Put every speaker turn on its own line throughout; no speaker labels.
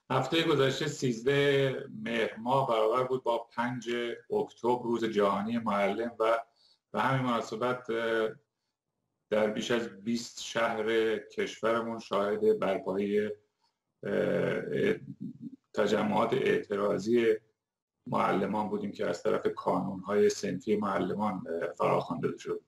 هفته گذشته 13 مهر ماه برابر بود با 5 اکتبر روز جهانی معلم و به همین مناسبت در بیش از 20 شهر کشورمون شاهد برپایی تجمعات اعتراضی معلمان بودیم که از طرف کانون‌های صنفی معلمان فراخوانده شد.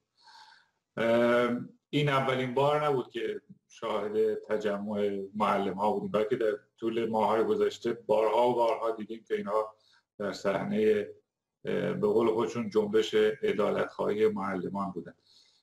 این اولین بار نبود که شاهد تجمع معلم‌ها بودیم، بلکه در طول ماه‌های گذشته بارها و بارها دیدیم که اینها در صحنه به قول خودشون جنبش عدالت‌خواهی معلمان بودن.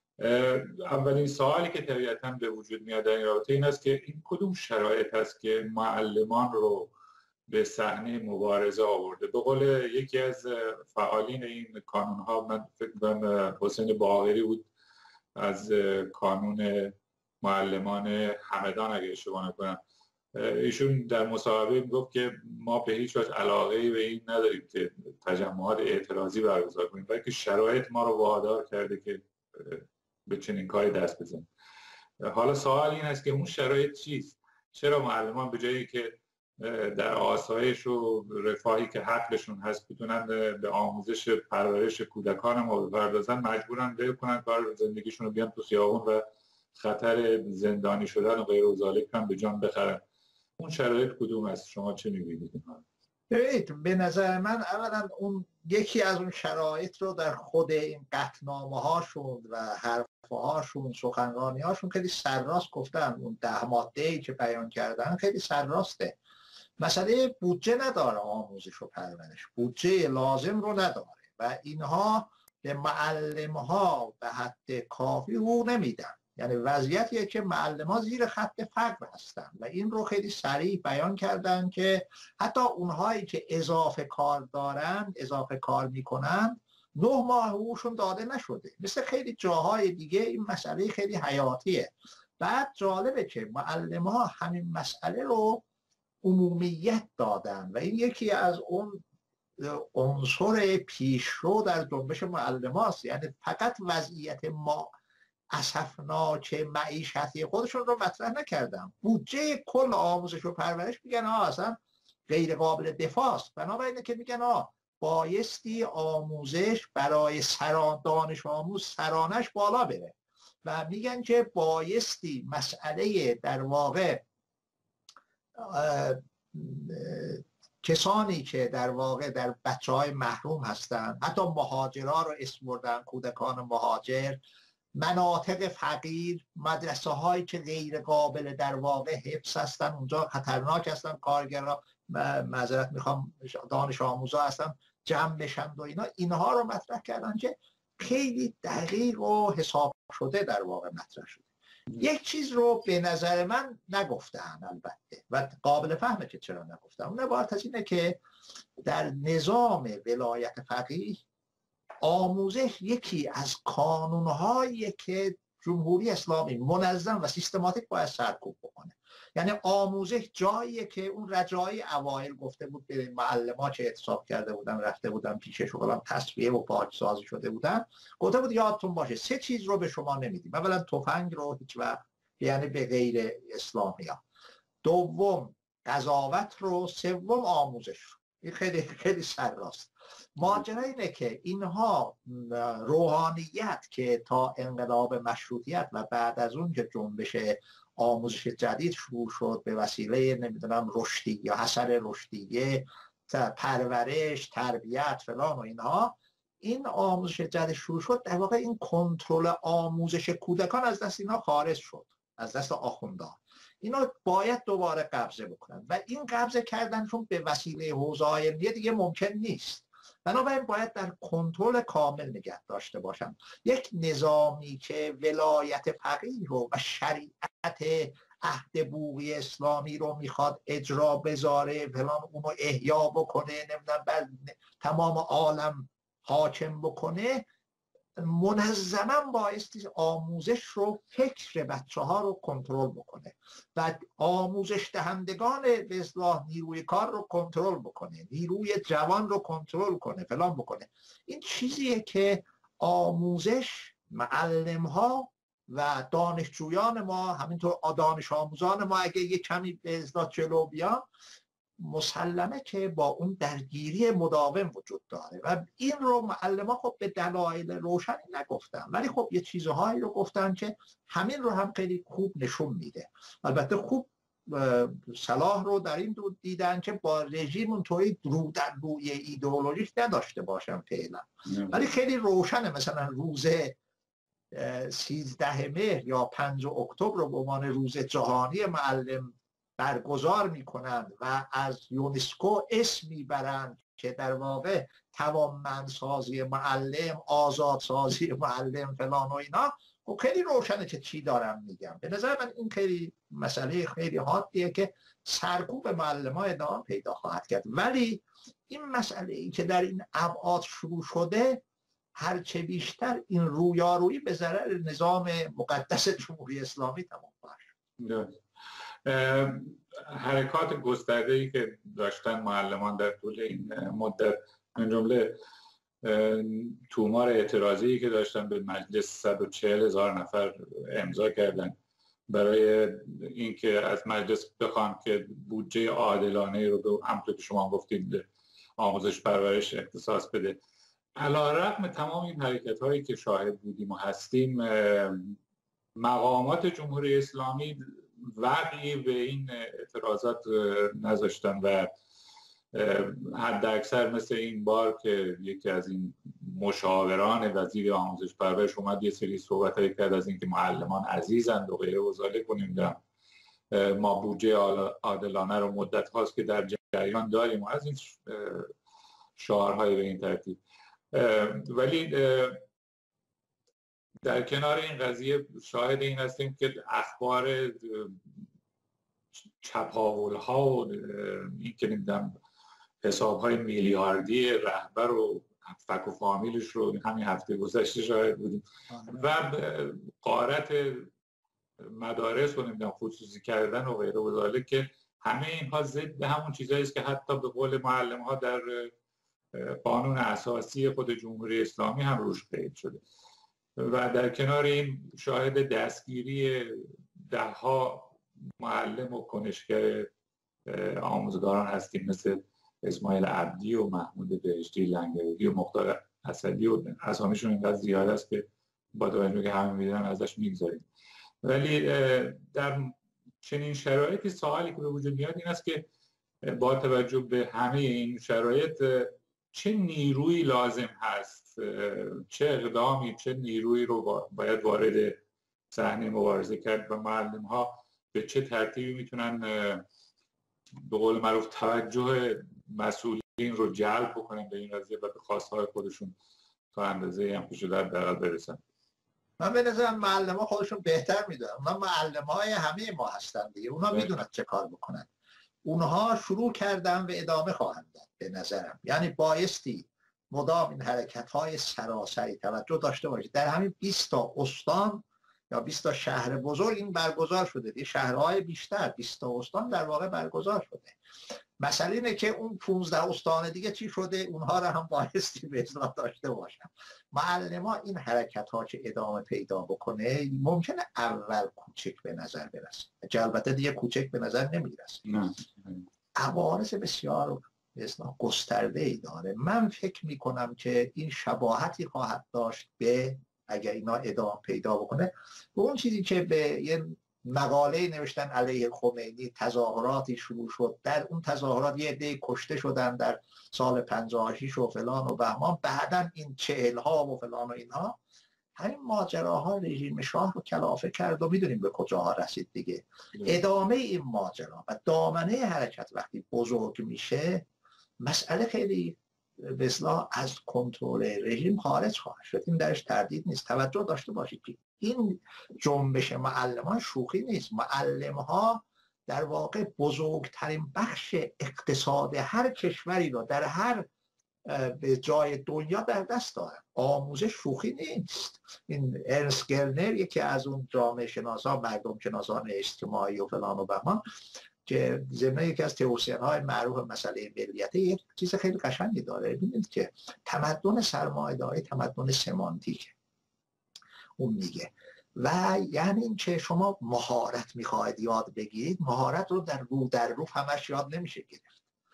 اولین سوالی که طبیعتاً به وجود میاد در این رابطه این است که این کدوم شرایط است که معلمان رو به صحنه مبارزه آورده؟ به قول یکی از فعالین این کانون‌ها، من فکر می‌کنم حسین باقری بود، از کانون معلمان همدان اگه اشتباه نکنم، ایشون در مصاحبه میگفت که ما به هیچ وجه علاقه‌ای به این نداریم که تجمعات اعتراضی برگزار کنیم، بلکه شرایط ما رو وادار کرده که به چنین کاری دست بزنیم. حالا سوال این است که اون شرایط چیست؟ چرا معلمان به جایی که در آسایش و رفاهی که حقشون هست بتونن به آموزش پرورش کودکان ما بپردازن، مجبورن ول کنن کار زندگیشون رو، بیان تو خیابون و خطر زندانی شدن و غیر و ذالک هم به جان بخرن؟ اون شرایط کدوم است؟ شما چه می‌بینید؟
به نظر من اولا اون یکی از اون شرایط رو در خود این قطعنامه هاشون و حرفه هاشون، سخنرانی هاشون خیلی سرراست گفتن. اون 10 ماده‌ای که بیان کردن خیلی سرراسته. مسئله بودجه نداره، آموزش و پرورش بودجه لازم رو نداره و اینها به معلم ها به حد کافی حقوق نمیدن. یعنی وضعیتیه که معلم ها زیر خط فقر هستن و این رو خیلی صریح بیان کردن که حتی اونهایی که اضافه کار دارن، اضافه کار میکنن، 9 ماه حقوقشون داده نشده. مثل خیلی جاهای دیگه این مسئله خیلی حیاتیه. بعد جالبه که معلم ها همین مسئله رو عمومیت دادن و این یکی از اون عنصر پیشرو در جنبش معلم هاست. یعنی فقط وضعیت ما اسفناک معیشتی خودشون رو مطرح نکردن، بودجه کل آموزش و پرورش میگن اصلا غیر قابل دفاع است. بنابراینه که میگن بایستی آموزش برای دانش آموز سرانش بالا بره و میگن که بایستی مسئله در واقع کسانی که در واقع در بچه‌های محروم هستن، حتی مهاجرها رو اسم بردن، کودکان مهاجر، مناطق فقیر، مدرسه هایی که غیر قابل در واقع حفظ هستن، اونجا خطرناک هستن، کارگرها، معذرت میخوام، دانش آموزا هستن، جمع بشن و اینها رو مطرح کردن که خیلی دقیق و حساب شده در واقع مطرح شده. یک چیز رو به نظر من نگفتن البته و قابل فهمه که چرا نگفتن. اون عبارت از اینه که در نظام ولایت فقیه آموزش یکی از کانونهایی که جمهوری اسلامی منظم و سیستماتیک باید سرکوب بکنه. یعنی آموزش جاییه که اون رجایی اوایل گفته بود به معلم‌ها که اعتصاب کرده بودن، رفته بودن پیشش و تصفیه و پاکسازی شده بودن، گفته بود یادتون باشه 3 چیز رو به شما نمیدیم. اولا تفنگ رو هیچ وقت، یعنی به غیر اسلامی‌ها. دوم قضاوت رو. سوم آموزش رو. این خیلی خیلی سرراست. ماجرا اینه که اینها روحانیت که تا انقلاب مشروطیت و بعد از اون که جنبش آموزش جدید شروع شد به وسیله نمیدونم رشدی یا حسن رشدیه، پرورش، تربیت فلان و اینها، این آموزش جدید شروع شد، در واقع این کنترل آموزش کودکان از دست اینها خارج شد، از دست آخوندان. اینا باید دوباره قبضه بکنن و این قبضه کردنشون به وسیله حوزه‌های علمیه دیگه ممکن نیست. بنابراین باید در کنترل کامل نگه داشته باشن. یک نظامی که ولایت فقیه رو و شریعت عهد بوقی اسلامی رو میخواد اجرا بذاره، فلان اونو احیا بکنه، نمیدونم بر تمام عالم حاکم بکنه، منظما بایستی آموزش رو، فکر بچه ها رو کنترل بکنه و آموزش دهندگان به اصطلاح نیروی کار رو کنترل بکنه، نیروی جوان رو کنترل کنه، فلان بکنه. این چیزیه که آموزش، معلم ها و دانشجویان ما، همینطور دانش آموزان ما اگه یه کمی به اصطلاح جلو بیان، مسلمه که با اون درگیری مداوم وجود داره و این رو معلم ها خب به دلایل روشنی نگفتن، ولی خب یه چیزهایی رو گفتن که همین رو هم خیلی خوب نشون میده. البته خوب صلاح رو در این دو دیدن که با رژیم اونطوری رو در روی ایدئولوژیک نداشته باشن فعلا، ولی خیلی روشنه مثلا روز 13 مهر یا 5 اکتبر رو به عنوان روز جهانی معلم برگزار میکنند و از یونسکو اسم میبرند که در واقع توانمندسازی معلم، آزادسازی معلم فلان و اینا. خب خیلی روشنه که چی دارم میگم. به نظر من این خیلی مسئله خیلی حادیه که سرکوب معلم ها ادامه پیدا خواهد کرد، ولی این مسئله ای که در این ابعاد شروع شده هرچه بیشتر این رویارویی به ضرر نظام مقدس جمهوری اسلامی تمام خواهد شد.
حرکات گسترده‌ای که داشتن معلمان در طول این مدت، من جمله تومار اعتراضی که داشتن به مجلس 140,000 نفر امضا کردن برای اینکه از مجلس بخوان که بودجه عادلانه رو به همونطور که شما گفتید آموزش پرورش اختصاص بده. علی‌رغم تمام این حرکت هایی که شاهد بودیم و هستیم، مقامات جمهوری اسلامی وقعی به این اعتراضات نذاشتن و حد اکثر مثل این بار که یکی از این مشاوران وزیر آموزش پرورش اومد یه سری صحبتایی کرد از اینکه معلمان عزیزند و غیره و ذالک، نمیدونم ما بودجه عادلانه رو مدت هاست که در جریان داریم و از این شعارهای به این ترتیب. ولی در کنار این قضیه شاهد این هستیم که اخبار چپاول‌ها و این که نمیدونم حساب‌های میلیاردی رهبر و فک و فامیلش رو همین هفته گذشته شاهد بودیم و غارت مدارس و نمیدونم خصوصی کردن و غیره و ذالک، که همه اینها ضد همون چیزایی است که حتی به قول معلم‌ها در قانون اساسی خود جمهوری اسلامی هم روش قید شده. و در کنار این شاهد دستگیری ده‌ها معلم و کنشگر آموزگاران هستیم مثل اسماعیل عبدی و محمود بهشتی لنگرودی و مختار اسدی و اسامیشون اینقدر زیاد است که با توجه که همه میدونن ازش میگذاریم. ولی در چنین شرایطی سوالی که به وجود میاد این است که با توجه به همه این شرایط چه نیرویی لازم هست، چه اقدامی، چه نیرویی رو باید وارد صحنه مبارزه کرد و معلم ها به چه ترتیبی میتونن به قول معروف توجه مسئولین رو جلب بکنن به این قضیه و به خواستهای خودشون تا اندازه هم که شده در برسن.
من به نظرم معلم ها خودشون بهتر میدونن، اونا معلم های همه ما هستن دیگه، اونا میدونن چه کار بکنن. اونها شروع کردن و ادامه خواهند داد به نظرم. یعنی بایستی مدام این حرکت های سراسری توجه داشته باشید. در همین 20 تا استان یا 20 تا شهر بزرگ این برگزار شده، دیگه شهرهای بیشتر 20 تا استان در واقع برگزار شده. مسئله اینه که اون 15 استان دیگه چی شده، اونها رو هم بایستی به اصلاح داشته باشن. معلم ها این حرکت ها که ادامه پیدا بکنه ممکنه اول کوچک به نظر برسه، البته دیگه کوچک به نظر نمیرسه، عوارض بسیار اصلاح گسترده ای داره. من فکر میکنم که این شباهتی خواهد داشت به، اگر اینا ادامه پیدا بکنه، به اون چیزی که به یه مقاله نوشتن علیه خمینی، تظاهراتی شروع شد، در اون تظاهرات یه عده کشته شدن در سال 56 و فلان و بهمان، بعدن این 40 ها و فلان و اینها، همین ماجراها رژیم شاه رو کلافه کرد و میدونیم به کجاها رسید دیگه. ادامه این ماجرا و دامنه حرکت وقتی بزرگ میشه، مسئله خیلی به اصطلاح از کنترل رژیم خارج خواهد شد. این درش تردید نیست. توجه داشته باشید که این جنبش معلمان شوخی نیست. معلم‌ها در واقع بزرگترین بخش اقتصاد هر کشوری رو در هر به جای دنیا در دست دارن. آموزش شوخی نیست. این ارنست گرنر یکی از اون جامعه شناسان، مردم شناسان اجتماعی و فلان و بهمان، که ضمن یکی از تئوریسین‌های معروف مسئله ملیت، یک چیز خیلی قشنگی داره. ببینید که تمدن سرمایه‌داری تمدن سمانتیکه. اون میگه و یعنی این که شما مهارت میخواهید یاد بگیرید، مهارت رو در رو همش یاد نمیشه گرفت.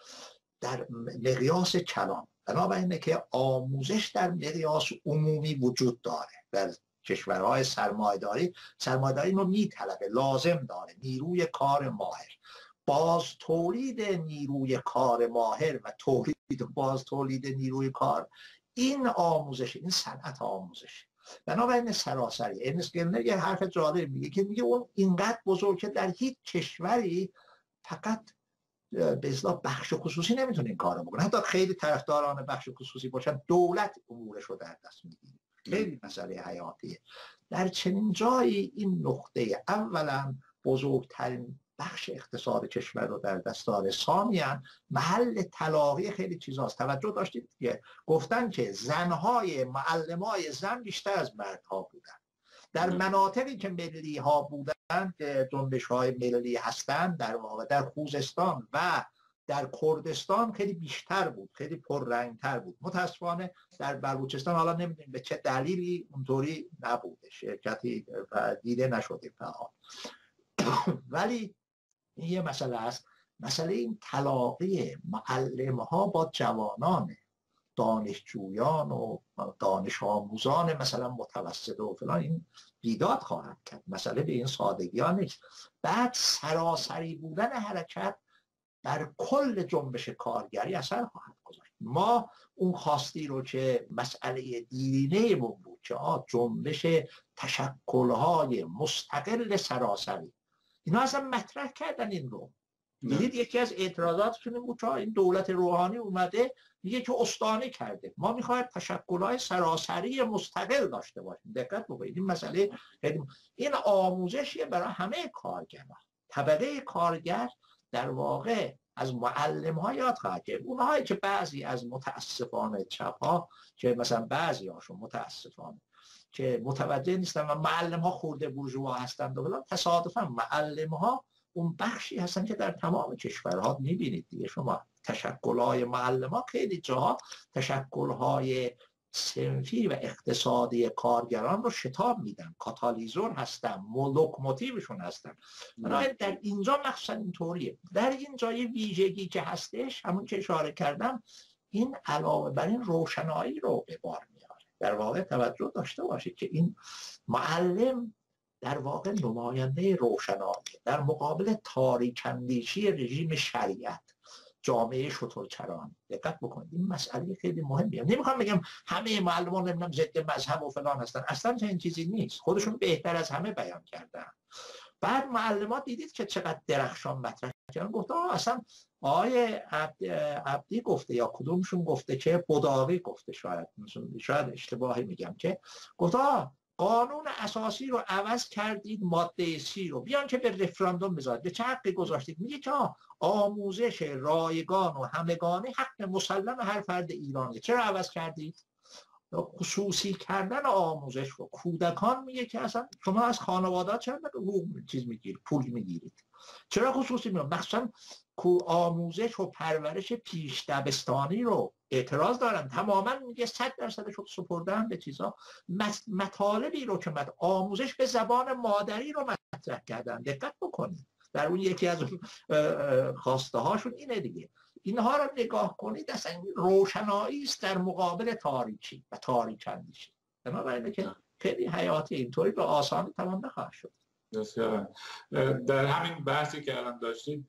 در مقیاس کلان. بنابراینه که آموزش در مقیاس عمومی وجود داره. در کشورهای سرمایه‌داری رو میطلبه، لازم داره نیروی کار ماهر. باز تولید نیروی کار ماهر و باز تولید نیروی کار، این آموزش، این صنعت آموزش. بنابراین سراسری اینسگلنر یه حرف جالب میگه که میگه اون اینقدر بزرگ که در هیچ کشوری فقط به اصطلاح بخش خصوصی نمیتونه این کارو بکنه. حتی خیلی طرفداران بخش خصوصی باشن، دولت امورش رو در دست میگیره. خیلی مسئله حیاتیه. در چنین جایی این نقطه اولا بزرگترین بخش اقتصاد کشور رو در دست داره، ثانیاً محل تلاقی خیلی چیزاست. توجه داشتید که گفتن که زنهای معلمای زن بیشتر از مردها بودن. در مناطقی که ملی ها بودن، که جنبش های ملی هستند، در واقع در خوزستان و در کردستان خیلی بیشتر بود، خیلی پررنگتر بود. متاسفانه در بلوچستان حالا نمیدونیم به چه دلیلی اونطوری نبوده، شرکتی دیده نشده فعال. ولی این یه مسئله است. مسئله این تلاقی معلم ها با جوانان، دانشجویان و دانش آموزان مثلا متوسط و فلان، این بیداد خواهد کرد. مسئله به این سادگی ها نیست. بعد سراسری بودن حرکت در کل جنبش کارگری اثر خواهد گذاشت. ما اون خواستی رو که مسئله دیرینه بود که جنبش تشکل‌های مستقل سراسری، اینا اصلا مطرح کردن این رو. دیدید یکی از اعتراضاتشون این بود که این دولت روحانی اومده میگه که استانی کرده، ما میخوایم تشکل‌های سراسری مستقل داشته باشیم. دقت بکنید این مسئله، این آموزشیه برای همه کارگران. طبقه کارگر در واقع از معلم ها یاد خواهد کرد. اونهایی که بعضی از متاسفانه چپ ها، که مثلا بعضی هاشون متاسفانه که متوجه نیستن و معلم ها خورده بورژوا هستند و بلا، تصادفا معلم ها اون بخشی هستن که در تمام کشورها میبینید دیگه شما تشکل‌های معلم ها خیلی جاها تشکل‌های صنفی و اقتصادی کارگران رو شتاب میدن، کاتالیزور هستن، لوکوموتیوشون هستن. بنابراین در اینجا مخصوصا اینطوریه. در اینجا یه ویژگی که هستش، همون که اشاره کردم، این علاوه بر این روشنایی رو به بار میاره. در واقع توجه داشته باشید که این معلم در واقع نماینده روشنایی در مقابل تاریک‌اندیشی رژیم شریعت، جامعه شترچران. دقت بکنید این مسئله خیلی مهمیه. نمیخوام بگم همه معلمان نمیدونم ضد مذهب و فلان هستن، اصلا چنین چیزی نیست، خودشون بهتر از همه بیان کردن. بعد معلمات دیدید که چقدر درخشان مطرح کردن، گفته اصلا آیه عبدی گفته یا کدومشون گفته که بداوی گفته، شاید اشتباهی میگم، که گفته قانون اساسی رو عوض کردید، ماده 30 رو بیان که به رفراندوم بذارید. به چه حقی گذاشتید؟ میگه که آموزش رایگان و همگانی حق مسلم هر فرد ایرانی. چرا عوض کردید؟ خصوصی کردن آموزش رو. کودکان میگه که اصلا شما از خانواده‌ها چرا چیز میگیرید، پول میگیرید؟ چرا خصوصی میگیرید؟ مثلا آموزش و پرورش پیش دبستانی رو اعتراض دارن، تماما میگه 100% رو سپردن به چیزا. مطالبی رو که آموزش به زبان مادری رو مطرح کردن. دقت بکنید در اون یکی از خواسته هاشون اینه دیگه. اینها رو نگاه کنید، اصلا روشنایی است در مقابل تاریکی و تاریک اندیشی. بنابراین که خیلی حیاتی، اینطوری به آسانی تمام نخواهد شد.
بسیار. در همین بحثی که الان داشتید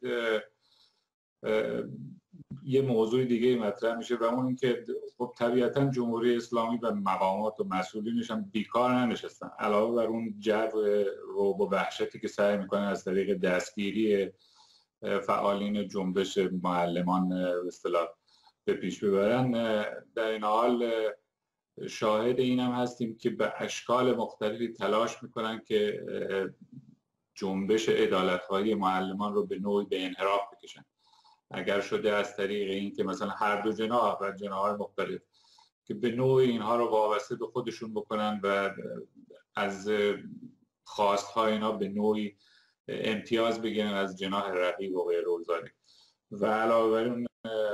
یه موضوع دیگه مطرح میشه و اون این که خب طبیعتا جمهوری اسلامی و مقامات و مسئولینش هم بیکار ننشستن، علاوه بر اون جو رعب و وحشتی که سعی میکنن از طریق دستگیری فعالین جنبش معلمان به اصطلاح به پیش ببرن. در این حال شاهد این هم هستیم که به اشکال مختلفی تلاش میکنن که جنبش عدالت‌خواهی معلمان رو به نوعی به انحراف بکشن. اگر شده از طریق این که مثلا هر دو جناح و جناح‌های مختلف که به نوعی اینها رو وابسته به خودشون بکنن و از خواست‌های اینا به نوعی امتیاز بگیرن از جناح رقیب و غیر ذالک. و علاوه بر اون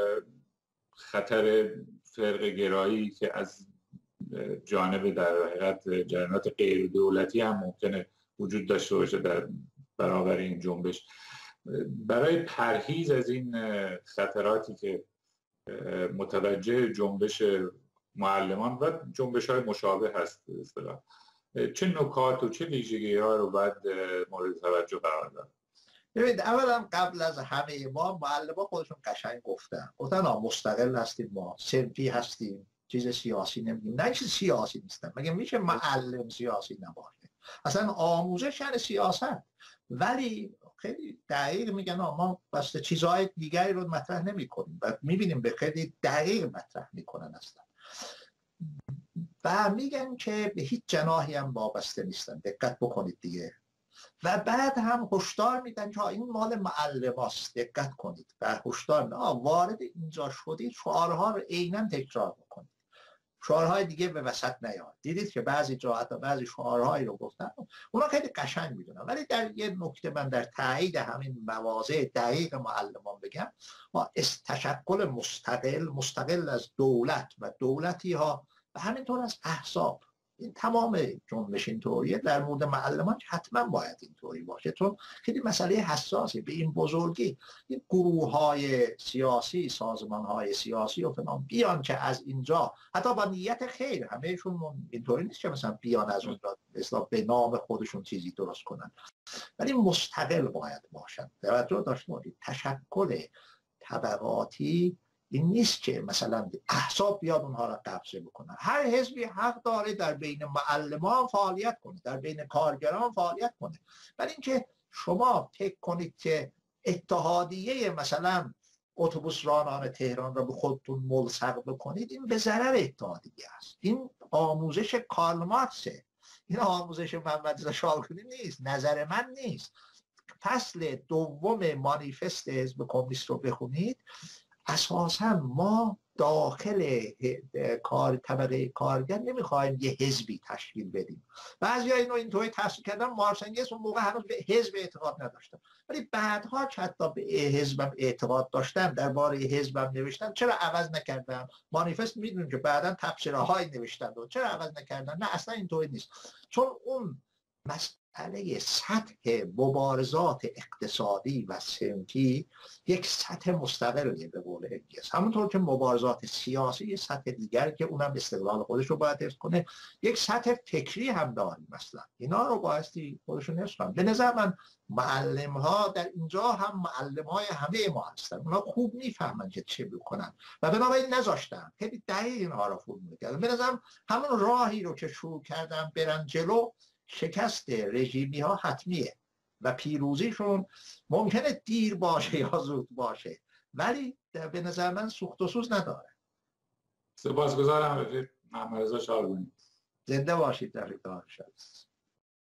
خطر فرق گرایی که از جانب در حقیقت جریانات غیر دولتی هم ممکنه وجود داشته باشه در برابر این جنبش. برای پرهیز از این خطراتی که متوجه جنبش معلمان و جنبش های مشابه هست اصطلاح، چه نکات و چه ویژگی ها رو باید مورد توجه قرار داد؟
ببینید، اولا قبل از همه ما معلمان خودشون قشنگ گفتن مستقل هستیم، ما صنفی هستیم، چیز سیاسی نمیگیم. نه، چیز سیاسی نیستن. مگه میشه معلم سیاسی نباشه؟ اصلا آموزش یعنی سیاست. ولی خیلی دقیق میگن ما بس چیزهای دیگری رو مطرح نمی کنیم و میبینیم به خیلی دقیق مطرح میکنن اصلا. و میگن که به هیچ جناحی هم وابسته نیستن، دقت بکنید دیگه. و بعد هم هشدار میدن که این مال معلماست، دقت کنید. و هشدار وارد اینجا شدید شعارها رو عیناً تکرار بکنید، شعارهای دیگه به وسط نیاد. دیدید که بعضی جا حتی بعضی شعارهایی رو گفتن اونا خیلی قشنگ میدونن، ولی در یه نکته من در تایید همین مواضع دقیق معلمان بگم، ما تشکل مستقل از دولت و دولتی ها و همینطور از احزاب، این تمام جنبش اینطوریه. در مورد معلمان حتما باید اینطوری باشه، چون خیلی مسئله حساسی به این بزرگی. این گروه های سیاسی، سازمان های سیاسی و فلان بیان که از اینجا حتی با نیت خیر، همهشون اینطوری نیست که مثلا بیان از اونجا اصلا به نام خودشون چیزی درست کنن، ولی مستقل باید باشن. توجه داشته باشید، تشکل طبقاتی این نیست که مثلا احزاب بیاد اونها را قبضه بکنن. هر حزبی حق داره در بین معلمان فعالیت کنه، در بین کارگران فعالیت کنه. ولی اینکه شما فکر کنید که اتحادیه مثلا اتوبوس رانان تهران را به خودتون ملصق بکنید، این به ضرر اتحادیه است. این آموزش کارل مارکسه، این آموزش محمد رضا شالخونی نیست، نظر من نیست. فصل دوم مانیفست حزب کمونیست رو بخونید، اساسا ما داخل طبقه کارگر نمیخوایم یه حزبی تشکیل بدیم. بعضیا اینو اینطوری تفسیر کردن، مارکس انگلس اون موقع هنوز به حزب اعتقاد نداشتن، ولی بعدها که حتی به حزبم اعتقاد داشتن، درباره حزبم نوشتن، چرا عوض نکردن؟ مانیفست میدونیم که بعدا تبصره‌های نوشتن، چرا عوض نکردن؟ نه، اصلا اینطوری نیست. چون اون مسئله سطح مبارزات اقتصادی و صنفی یک سطح مستقلیه به قول انگلس، همونطور که مبارزات سیاسی یک سطح دیگر که اونم استقلال خودش رو باید حفظ کنه. یک سطح فکری هم داریم، مثلا اینا رو بایستی خودشون حفظ کنن. به نظر من معلم ها در اینجا هم معلم های همه ما هستن، اونا خوب میفهمن که چه بکنن و بنابراین نذاشتن، خیلی دقیق اینها رو فرمول کردن. به نظرم همون راهی رو که شروع کردن برن جلو، شکست رژیمی ها حتمیه و پیروزیشون ممکنه دیر باشه یا زود باشه، ولی به نظر من سوخت و سوز نداره.
سپاسگزارم رفیق محمد رضا شالخونی.
زنده باشید رفیق.